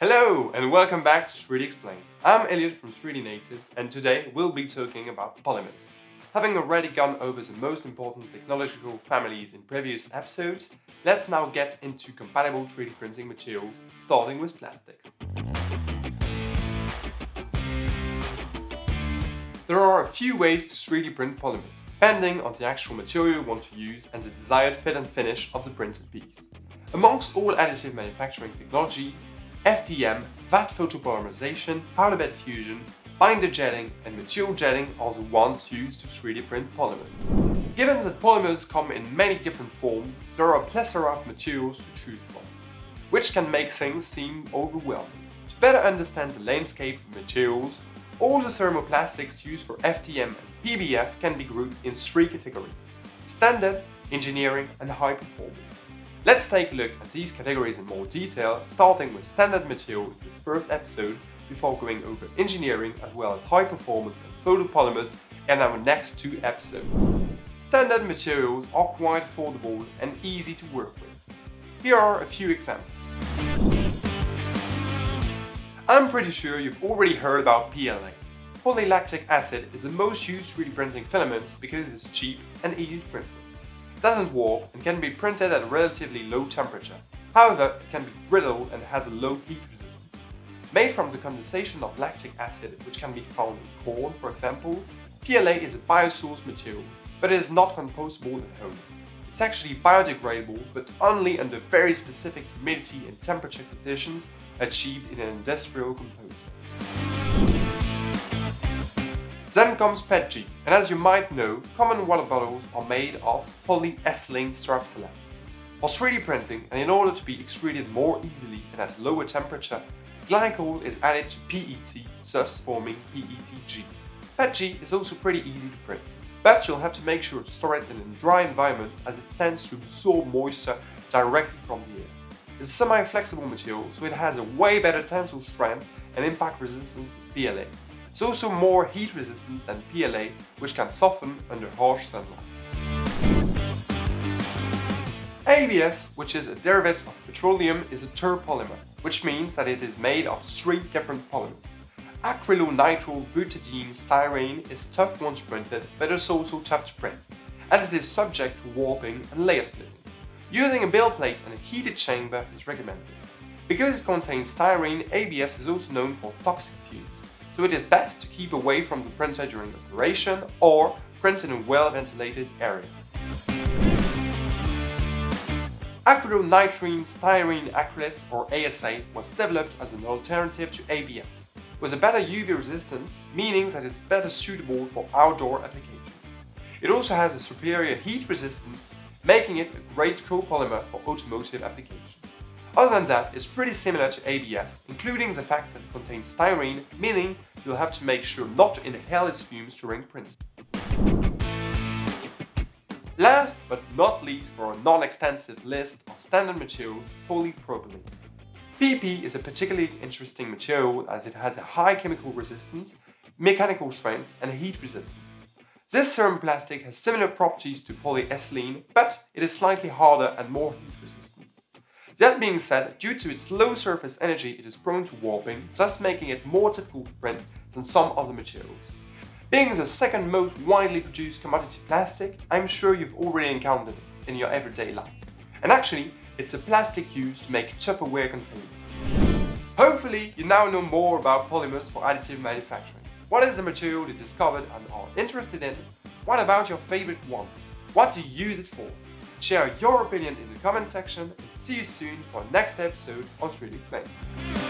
Hello and welcome back to 3D Explained. I'm Elliot from 3D Natives and today we'll be talking about polymers. Having already gone over the most important technological families in previous episodes, let's now get into compatible 3D printing materials, starting with plastics. There are a few ways to 3D print polymers, depending on the actual material you want to use and the desired fit and finish of the printed piece. Amongst all additive manufacturing technologies, FDM, vat photopolymerization, powder bed fusion, binder jetting and material jetting are the ones used to 3D print polymers. Given that polymers come in many different forms, there are a plethora of materials to choose from, which can make things seem overwhelming. To better understand the landscape of materials, all the thermoplastics used for FDM and PBF can be grouped in three categories: standard, engineering and high performance. Let's take a look at these categories in more detail, starting with standard material in this first episode before going over engineering as well as high performance and photopolymers in our next two episodes. Standard materials are quite affordable and easy to work with. Here are a few examples. I'm pretty sure you've already heard about PLA. Polylactic acid is the most used 3D printing filament because it's cheap and easy to print with. It doesn't warp and can be printed at a relatively low temperature. However, it can be brittle and has a low heat resistance. Made from the condensation of lactic acid, which can be found in corn, for example, PLA is a biosourced material, but it is not compostable at home. It's actually biodegradable, but only under very specific humidity and temperature conditions achieved in an industrial composter. Then comes PETG, and as you might know, common water bottles are made of polyethylene strapfilament. For 3D printing, and in order to be extruded more easily and at a lower temperature, glycol is added to PET, thus forming PETG. PETG is also pretty easy to print, but you'll have to make sure to store it in a dry environment as it tends to absorb moisture directly from the air. It's a semi-flexible material, so it has a way better tensile strength and impact resistance than PLA. It's also more heat resistant than PLA, which can soften under harsh sunlight. ABS, which is a derivative of petroleum, is a terpolymer, which means that it is made of three different polymers. Acrylonitrile butadiene styrene is tough once printed, but it's also tough to print, as it is subject to warping and layer splitting. Using a build plate and a heated chamber is recommended. Because it contains styrene, ABS is also known for toxic fumes, so it is best to keep away from the printer during operation or print in a well-ventilated area. Acrylonitrine styrene acrylates, or ASA, was developed as an alternative to ABS, with a better UV resistance, meaning that it's better suitable for outdoor applications. It also has a superior heat resistance, making it a great copolymer for automotive applications. Other than that, it's pretty similar to ABS, including the fact that it contains styrene, meaning you'll have to make sure not to inhale its fumes during printing. Last but not least, for a non-extensive list of standard materials, polypropylene. PP is a particularly interesting material as it has a high chemical resistance, mechanical strength and heat resistance. This thermoplastic has similar properties to polyethylene, but it is slightly harder and more heat resistant. That being said, due to its low surface energy, it is prone to warping, thus making it more difficult to print than some other materials. Being the second most widely produced commodity plastic, I'm sure you've already encountered it in your everyday life. And actually, it's a plastic used to make Tupperware containers. Hopefully, you now know more about polymers for additive manufacturing. What is the material you discovered and are interested in? What about your favorite one? What do you use it for? Share your opinion in the comment section and see you soon for our next episode on 3D Explained.